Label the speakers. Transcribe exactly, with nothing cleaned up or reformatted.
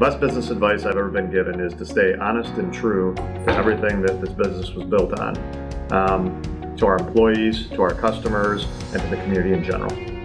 Speaker 1: Best business advice I've ever been given is to stay honest and true to everything that this business was built on, um, to our employees, to our customers, and to the community in general.